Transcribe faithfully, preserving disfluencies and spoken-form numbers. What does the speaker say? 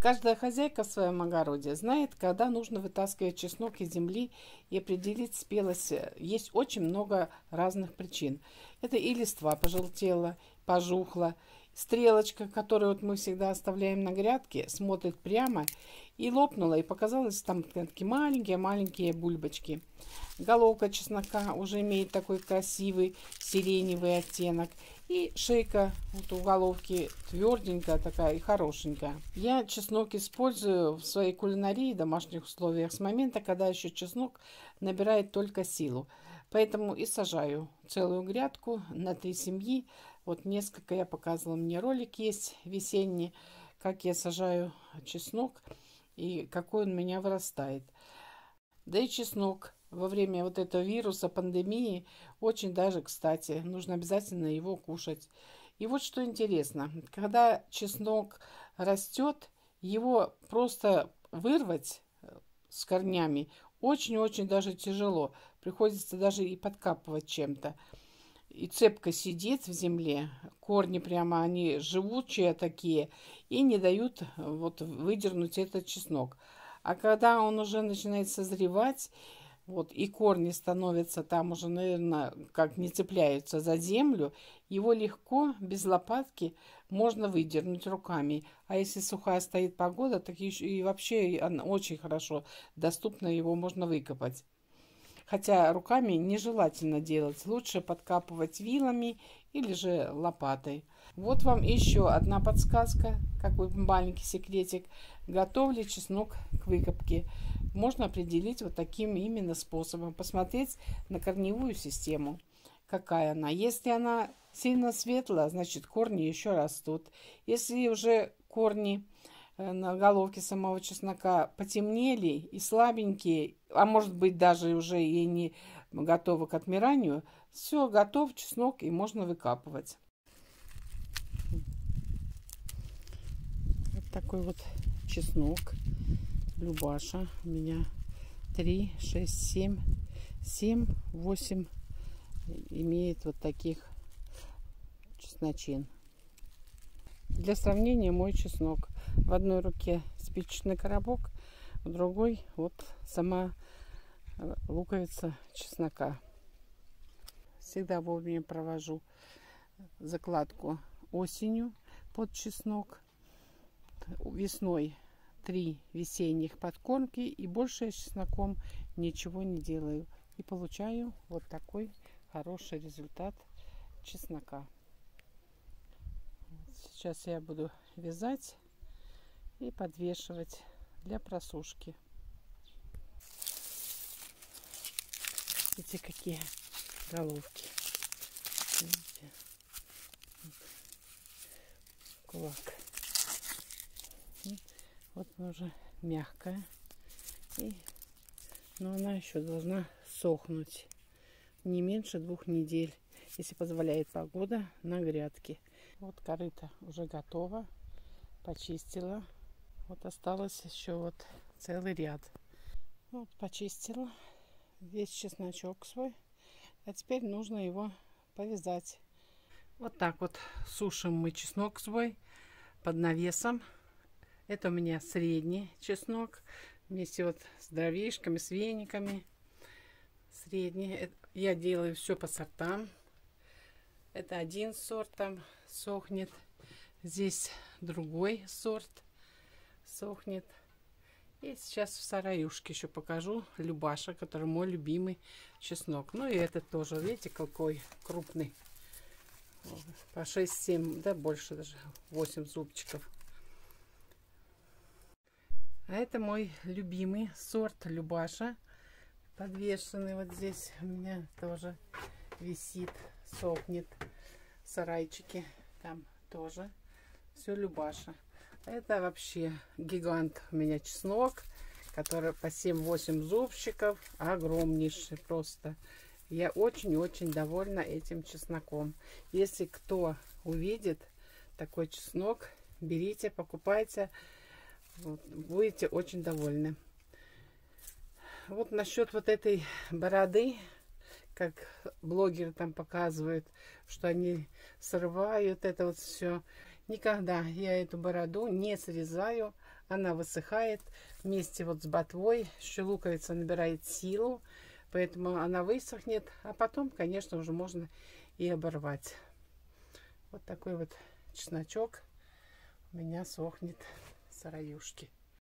Каждая хозяйка в своем огороде знает, когда нужно вытаскивать чеснок из земли и определить спелость. Есть очень много разных причин. Это и листва пожелтела, пожухла, стрелочка, которую вот мы всегда оставляем на грядке, смотрит прямо и лопнула, и показалось там такие маленькие-маленькие бульбочки. Головка чеснока уже имеет такой красивый сиреневый оттенок. И шейка вот у головки тверденькая такая и хорошенькая. Я чеснок использую в своей кулинарии в домашних условиях с момента, когда еще чеснок набирает только силу. Поэтому и сажаю целую грядку на три семьи. Вот несколько я показывала, мне ролик есть весенний, как я сажаю чеснок и какой он у меня вырастает. Да и чеснок во время вот этого вируса, пандемии, очень даже кстати. Нужно обязательно его кушать. И вот что интересно. Когда чеснок растет, его просто вырвать с корнями очень-очень даже тяжело. Приходится даже и подкапывать чем-то. И цепко сидит в земле. Корни прямо, они живучие такие. И не дают вот выдернуть этот чеснок. А когда он уже начинает созревать, вот, и корни становятся там уже, наверное, как не цепляются за землю, его легко, без лопатки, можно выдернуть руками. А если сухая стоит погода, так еще и вообще очень хорошо доступно, его можно выкопать. Хотя руками нежелательно делать, лучше подкапывать вилами или же лопатой. Вот вам еще одна подсказка, какой маленький секретик. Готовлю чеснок к выкопке. Можно определить вот таким именно способом. Посмотреть на корневую систему, какая она. Если она сильно светлая, значит корни еще растут. Если уже корни на головке самого чеснока потемнели и слабенькие, а может быть даже уже и не готовы к отмиранию, все, готов чеснок и можно выкапывать. Вот такой вот чеснок Любаша. У меня три, шесть, семь, семь, восемь имеет вот таких чесночин. Для сравнения мой чеснок. В одной руке спичечный коробок, в другой вот сама луковица чеснока. Всегда вовремя провожу закладку осенью под чеснок. Весной три весенних подкормки, и больше я с чесноком ничего не делаю. И получаю вот такой хороший результат чеснока. Сейчас я буду вязать и подвешивать для просушки. Видите, какие головки. Видите? Кулак. Вот она уже мягкая. И, но она еще должна сохнуть не меньше двух недель, если позволяет погода, на грядке. Вот корыто уже готово. Почистила. Вот осталось еще вот целый ряд. Вот почистила весь чесночок свой. А теперь нужно его повязать. Вот так вот сушим мы чеснок свой под навесом. Это у меня средний чеснок. Вместе вот с дровишками, с вениками. Средний. Я делаю все по сортам. Это один сорт там сохнет. Здесь другой сорт сохнет. И сейчас в сараюшке еще покажу Любаша, который мой любимый чеснок. Ну и этот тоже, видите, какой крупный. По шесть-семь, да больше даже, восемь зубчиков. А это мой любимый сорт Любаша. Подвешенный вот здесь у меня тоже висит, сохнет. Сарайчики там тоже. Все Любаша. Это вообще гигант у меня чеснок, который по семь-восемь зубчиков. Огромнейший просто. Я очень-очень довольна этим чесноком. Если кто увидит такой чеснок, берите, покупайте. Вот, будете очень довольны. Вот насчет вот этой бороды, как блогеры там показывают, что они срывают это вот все. Никогда я эту бороду не срезаю, она высыхает вместе вот с ботвой, еще луковица набирает силу, поэтому она высохнет, а потом, конечно, уже можно и оборвать. Вот такой вот чесночок у меня сохнет в сыроюшке.